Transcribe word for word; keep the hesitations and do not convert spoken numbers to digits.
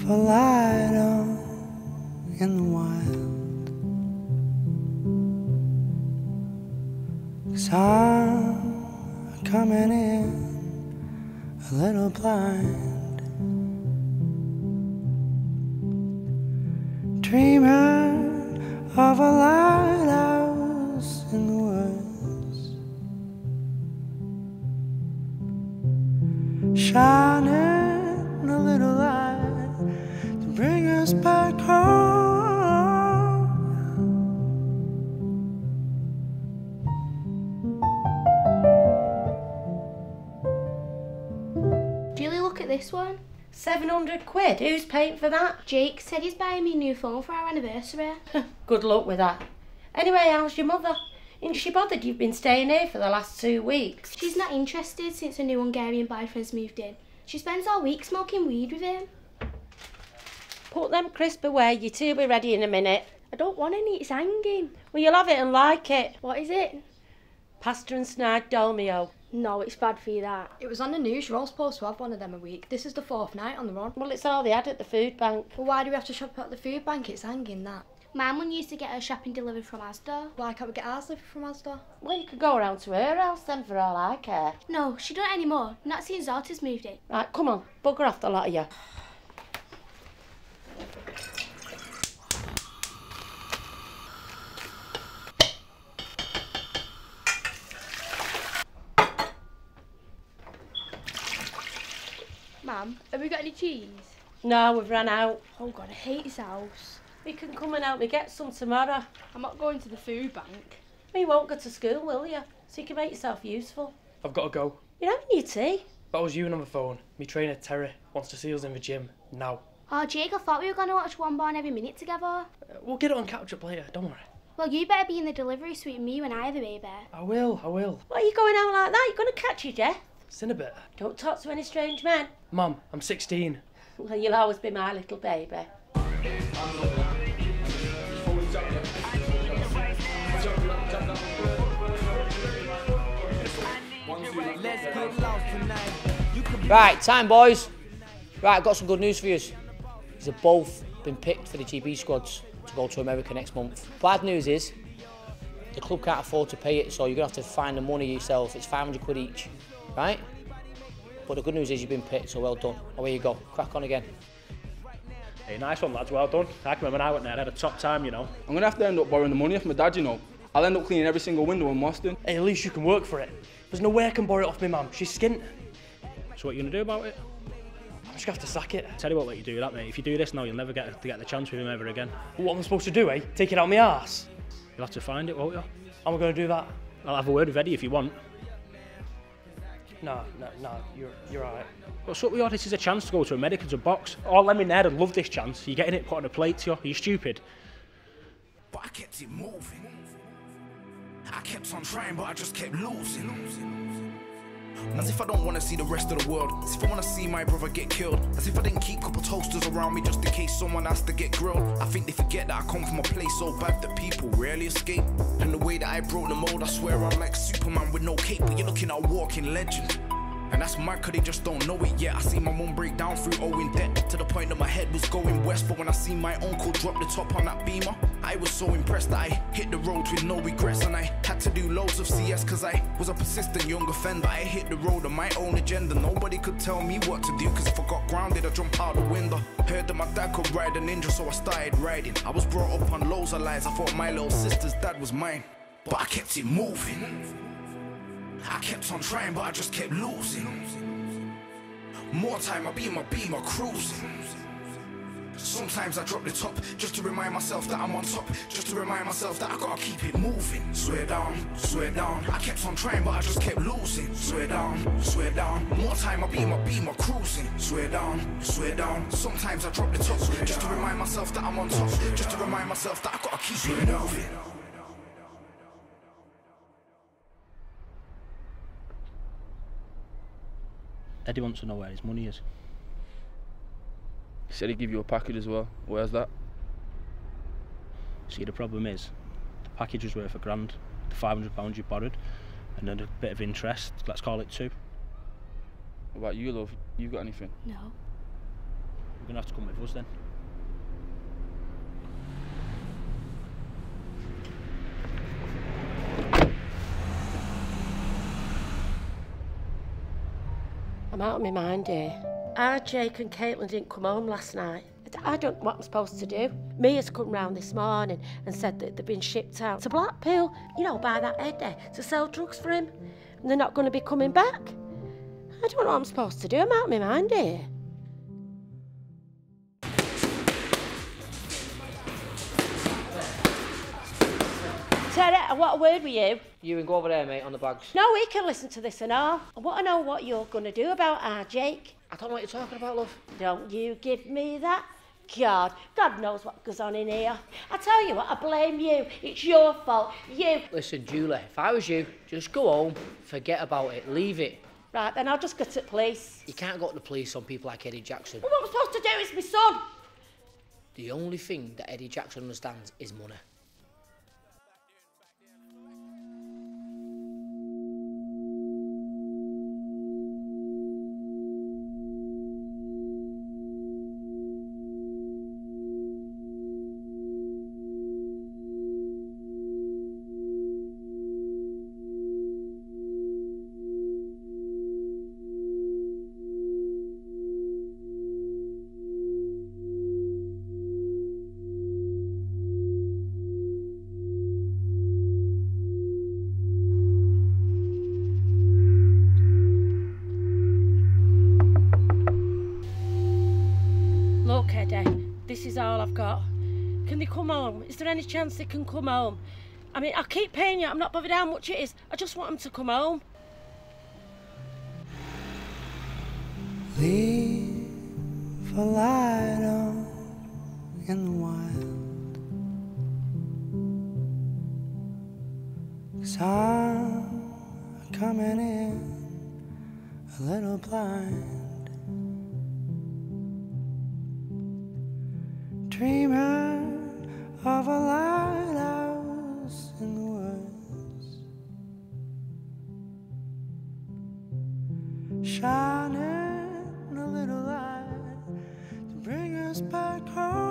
of a light on in the wild. 'Cause I'm coming in a little blind, dreaming of a lighthouse in the woods, shining a little light to bring us back home. Julie, look at this one. seven hundred quid? Who's paying for that? Jake said he's buying me a new phone for our anniversary. Good luck with that. Anyway, how's your mother? Isn't she bothered you've been staying here for the last two weeks? She's not interested since her new Hungarian boyfriend's moved in. She spends all week smoking weed with him. Put them crisp away, your tea will be ready in a minute. I don't want any, it's hanging. Well, you'll have it and like it. What is it? Pasta and snide dolmio. No, it's bad for you, that. It was on the news, you're all supposed to have one of them a week. This is the fourth night on the run. Well, it's all they had at the food bank. Well, why do we have to shop at the food bank? It's hanging, that. My mum used to get her shopping delivered from Asda. Why can't we get ours delivered from Asda? Well, you could go around to her house then, for all I care. No, she don't anymore. Not since Zolta's moved in. Right, come on, bugger off the lot of you. Mum, have we got any cheese? No, we've run out. Oh God, I hate this house. You can come and help me get some tomorrow. I'm not going to the food bank. Well, you won't go to school, will you? So you can make yourself useful. I've got to go. You're having your tea? But I was you on the phone. Me trainer Terry wants to see us in the gym now. Oh Jake, I thought we were going to watch One Born every minute together. Uh, we'll get it on catch up later, don't worry. Well, you better be in the delivery suite with me when I have a baby. I will, I will. Why are you going out like that? You're going to catch your death. Sin a bit. Don't talk to any strange men. Mum, I'm sixteen. Well, you'll always be my little baby. Right, time boys. Right, I've got some good news for you. They've both been picked for the G B squads to go to America next month. Bad news is, the club can't afford to pay it, so you're going to have to find the money yourself. It's five hundred quid each, right? But the good news is you've been picked, so well done. Away you go. Crack on again. Hey, nice one, lads. Well done. I can remember when I went there, I had a top time, you know. I'm going to have to end up borrowing the money off my dad, you know. I'll end up cleaning every single window in Moston. Hey, at least you can work for it. There's no way I can borrow it off my mum. She's skint. So what are you going to do about it? I'm just going to have to sack it. Tell you what, let you do that, mate. If you do this now, you'll never get to get the chance with him ever again. What am I supposed to do, eh? Take it out my arse? You'll have to find it, won't you? How am I going to do that? I'll have a word with Eddie if you want. No, no, no, you're, you're all right. What's up with you? This is a chance to go to America to box. All them in there would love this chance. You're getting it put on a plate to you. Are you stupid? But I kept it moving. I kept on trying, but I just kept losing. As if I don't want to see the rest of the world. As if I want to see my brother get killed. As if I didn't keep a couple toasters around me just in case someone has to get grilled. I think they forget that I come from a place so bad that people rarely escape. And the way that I broke the mold, I swear I'm like Superman with no cape. But you're looking at a walking legend. And that's mad cause they just don't know it yet. I see my mum break down through owing debt to the point that my head was going west. But when I see my uncle drop the top on that Beamer, I was so impressed that I hit the road with no regrets. And I had to do loads of C S cause I was a persistent young offender. I hit the road on my own agenda. Nobody could tell me what to do cause if I got grounded I'd jump out the window. Heard that my dad could ride a ninja so I started riding. I was brought up on loads of lies. I thought my little sister's dad was mine. But I kept it moving. I kept on trying, but I just kept losing. More time, I be in my Beamer cruising. Sometimes I drop the top, just to remind myself that I'm on top. Just to remind myself that I gotta keep it moving. Swear down, swear down. I kept on trying, but I just kept losing. Swear down, swear down. More time, I be in my Beamer cruising. Swear down, swear down. Sometimes I drop the top, just to remind myself that I'm on top. Just to remind myself that I gotta keep it moving. Eddie wants to know where his money is. He said he'd give you a package as well. Where's that? See, the problem is, the package was worth a grand, the five hundred pounds you borrowed, and then a bit of interest, let's call it two. What about you, love? You got anything? No. You're going to have to come with us then. I'm out of my mind here. Our Jake and Caitlin didn't come home last night. I don't know what I'm supposed to do. Mia's come round this morning and said that they've been shipped out to Blackpool, you know, by that Eddie, to sell drugs for him. And they're not going to be coming back. I don't know what I'm supposed to do. I'm out of my mind here. Terry, I want a word with you. You can go over there, mate, on the bags. No, we can listen to this and all. I want to know what you're going to do about our Jake. I don't know what you're talking about, love. Don't you give me that. God, God knows what goes on in here. I tell you what, I blame you. It's your fault. You. Listen, Julie, if I was you, just go home, forget about it, leave it. Right, then I'll just go to the police. You can't go to the police on people like Eddie Jackson. Well, what I'm supposed to do is my son. The only thing that Eddie Jackson understands is money. Look, Eddie, this is all I've got. Can they come home? Is there any chance they can come home? I mean, I'll keep paying you. I'm not bothered how much it is. I just want them to come home. Leave a light on in the wild, 'cause I'm coming in a little blind, dreaming of a lighthouse in the woods, shining a little light to bring us back home.